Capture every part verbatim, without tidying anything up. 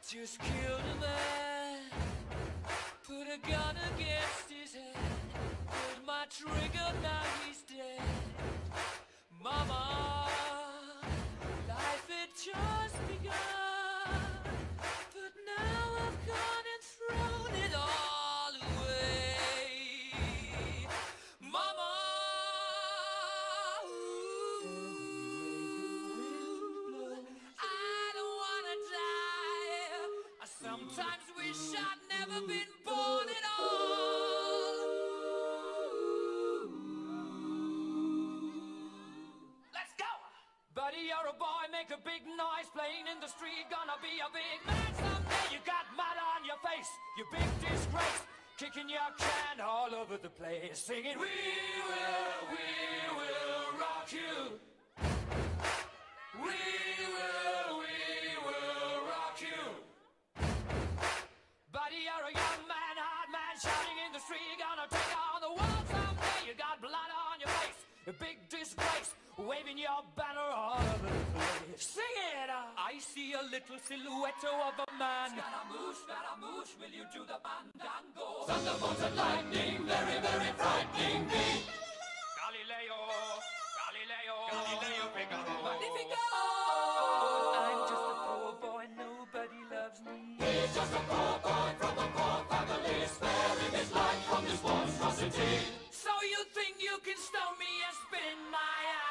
just killed a man, put a gun against his head, pulled my trigger, now he's dead. Mama, life had just begun, but now I've gone and thrown it all away. Mama, ooh, I don't wanna die. I sometimes wish I'd never been born at all. Let's go! Buddy, you're a boy, make a big noise, playing in the street, gonna be a big man someday. You got mud on your face, you big disgrace, kicking your can all over the place, singing, we will, we will rock you. We will, we will rock you. Buddy, you're a young man, hard man, shouting in the street, gonna take on the world someday. You got blood on your face, a big disgrace, waving your banner all over the place. Sing it! I see a little silhouette of a man. Scaramouche, Scaramouche, will you do the fandango? Thunderbolts and lightning, very, very frightening me. Galileo, Galileo, Galileo Figaro. Magnifico! I'm just a poor boy, nobody loves me. He's just a poor boy from a poor family, sparing his life from this monstrosity. So you think you can stone me and spit in my eye?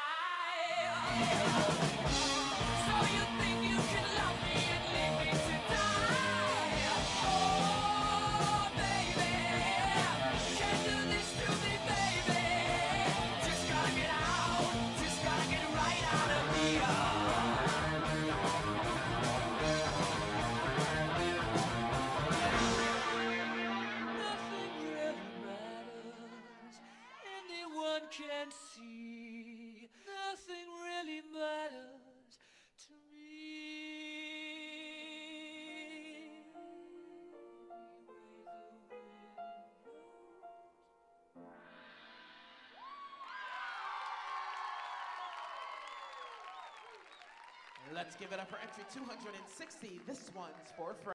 So you think you can love me and leave me to die? Oh, baby, can't do this to me, baby. Just gotta get out, just gotta get right out of here. Nothing really matters, anyone can see. Nothing really matters to me. Let's give it up for entry two hundred sixty. This one's for Freddie.